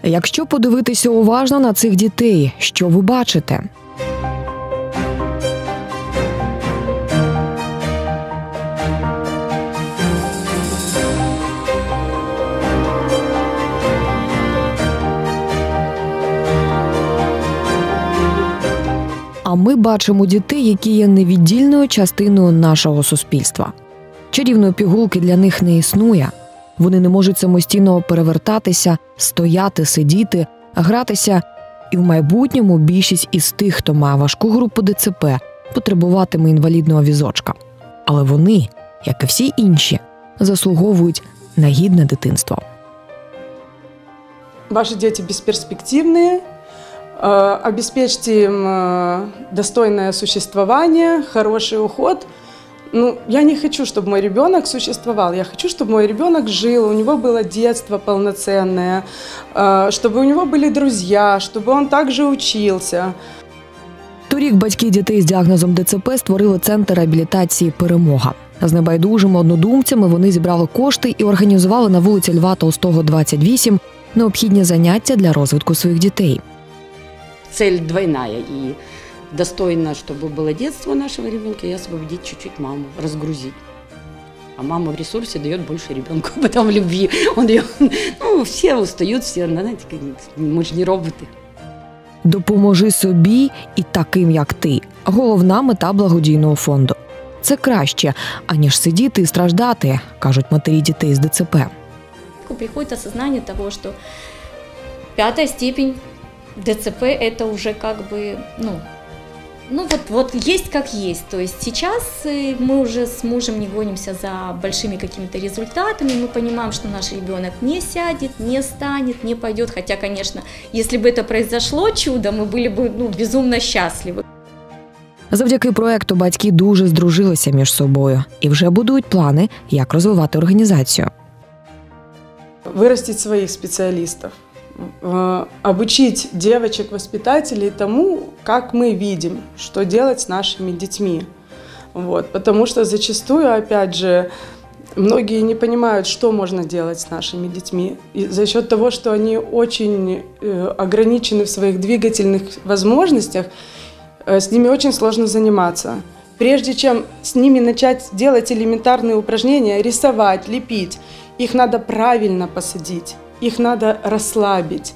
Якщо подивитися уважно на цих дітей, що ви бачите? А ми бачимо дітей, які є невіддільною частиною нашого суспільства. Чарівної пігулки для них не існує. Вони не можуть самостійно перевертатися, стояти, сидіти, гратися. І в майбутньому більшість із тих, хто має важку групу ДЦП, потребуватиме інвалідного візочка. Але вони, як і всі інші, заслуговують на гідне дитинство. Ваши дети бесперспективные. Обеспечьте им достойное существование, хороший уход. Я не хочу, чтобы мой ребенок существовал. Я хочу, чтобы мой ребенок жил, у него было детство полноценное, чтобы у него были друзья, чтобы он также учился. Торік батьки дітей з діагнозом ДЦП створили центр реабілітації «Перемога». З небайдужими однодумцями вони зібрали кошти і організували на вулиці Льва Толстого, 28 необхідні заняття для розвитку своїх дітей. Цель двойная и достойно, чтобы было детство нашего ребенка, и освободить чуть-чуть маму, разгрузить. А мама в ресурсе дает больше ребенку, потом в любви. Все устают, все, знаете, мы же не роботы. «Допоможи собі і таким, як ти» – головна мета благодійного фонду. Це краще, аніж сидіти і страждати, кажуть матері дітей з ДЦП. Приходит осознание того, что 5-я степень ДЦП – это уже как бы, вот есть как есть. То есть сейчас мы уже с мужем не гонимся за большими какими-то результатами. Мы понимаем, что наш ребенок не сядет, не станет, не пойдет. Хотя, конечно, если бы это произошло чудо, мы были бы безумно счастливы. Завдяки проекту батьки дуже здружилися між собою і вже будують плани, як розвивати організацію. Вырастить своих специалистов. Обучить девочек-воспитателей тому, как мы видим, что делать с нашими детьми. Потому что зачастую, опять же, многие не понимают, что можно делать с нашими детьми. И за счет того, что они очень ограничены в своих двигательных возможностях, с ними очень сложно заниматься. Прежде чем с ними начать делать элементарные упражнения, рисовать, лепить, их надо правильно посадить. Их надо расслабить,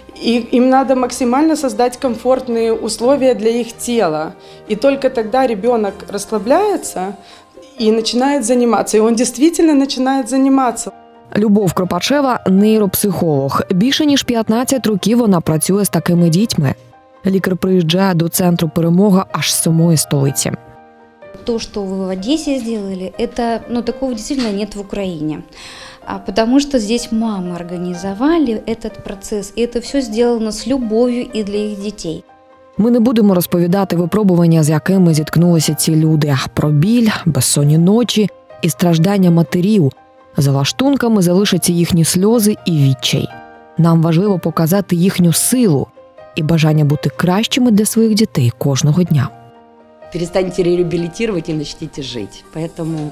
им надо максимально создать комфортные условия для их тела. И только тогда ребенок расслабляется и начинает заниматься. И он действительно начинает заниматься. Любов Кропачева – нейропсихолог. Більше ніж 15 років вона працює з такими дітьми. Лікар приїжджає до центру «Перемога» аж з самої столиці. То, что вы в Одессе сделали, это, такого действительно нет в Украине. Потому что здесь мамы организовали этот процесс, и это все сделано с любовью и для их детей. Ми не будемо розповідати випробування, з якими зіткнулися ці люди. Про біль, безсонні ночі і страждання матерів. За лаштунками залишаться їхні сльози і відчай. Нам важливо показати їхню силу і бажання бути кращими для своїх дітей кожного дня. Перестаньте реабилитировать и начните жить. Поэтому,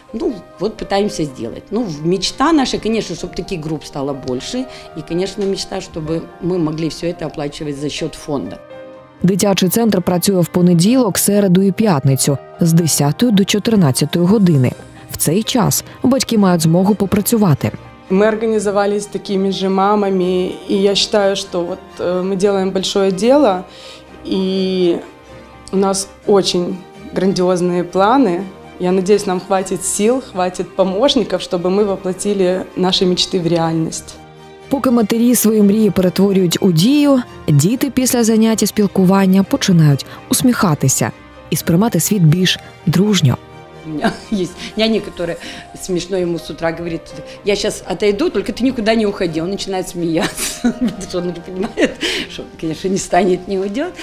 пытаемся сделать. Мечта наша, конечно, чтобы таких групп стало больше. И, конечно, мечта, чтобы мы могли все это оплачивать за счет фонда. Дитячий центр працює в понеділок, середу і п'ятницю з 10 до 14 години. В цей час батьки мають змогу попрацювати. Мы организовались с такими же мамами, и я считаю, что мы делаем большое дело, и у нас очень грандиозные планы. Я надеюсь, нам хватит сил, хватит помощников, чтобы мы воплотили наши мечты в реальность. Поки матері свої мрії перетворюють у дію, діти після заняття спілкування починають усміхатися і сприймати світ більш дружньо. У меня есть няня, которая смешно ему с утра говорит: я сейчас отойду, только ты никуда не уходи. Он начинает смеяться, потому что он не понимает, что, конечно, не станет, не уйдет.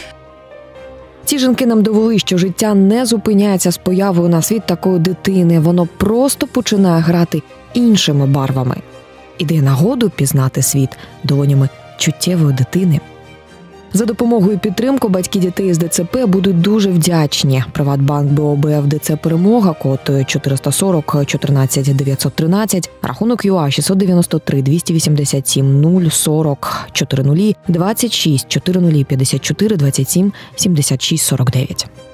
Ці жінки нам довели, що життя не зупиняється з появою на світ такої дитини. Воно просто починає грати іншими барвами. І дає нагоду пізнати світ долонями чуттєвої дитини. За допомогу і підтримку батьки дітей з ДЦП будуть дуже вдячні. Приватбанк БОБ ФДЦ «Перемога», код 440 14 913, рахунок ЮА 693 287 040 40 26 40 54 27 76 49.